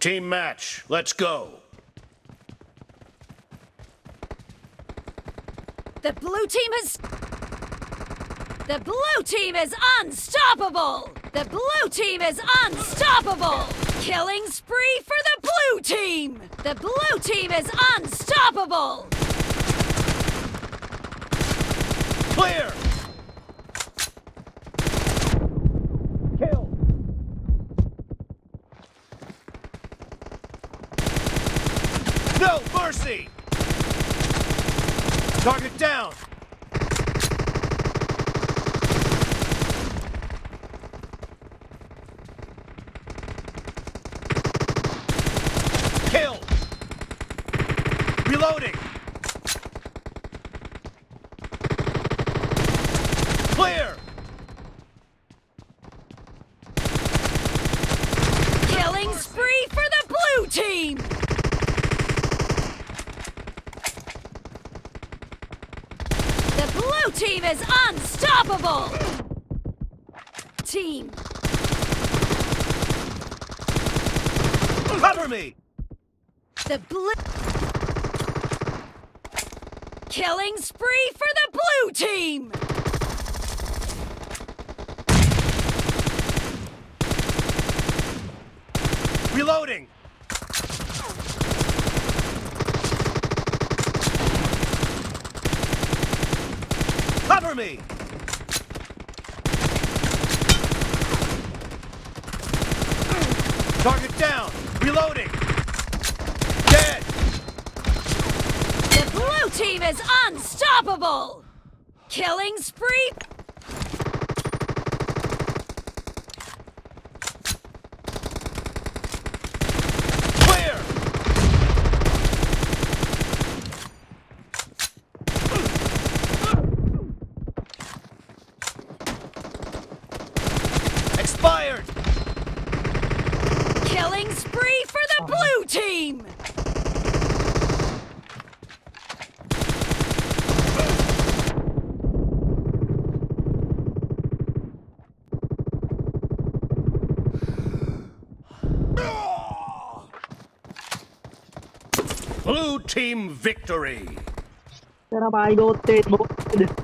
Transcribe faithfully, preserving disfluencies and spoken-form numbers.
Team match, let's go. The blue team has... The blue team is unstoppable! The blue team is unstoppable! Killing spree for the blue team! The blue team is unstoppable! Clear! Kill! No mercy! Target down! Kill! Reloading! Clear! Killing spree for the blue team! The blue team is unstoppable! Team. Cover me! The blue... Killing spree for the blue team! Reloading! Cover me! Target down! Reloading! Dead! The blue team is unstoppable! Killing spree... Clear! Expired! Killing spree for the blue team! Blue team victory! तेरा भाई दो तेज बहुत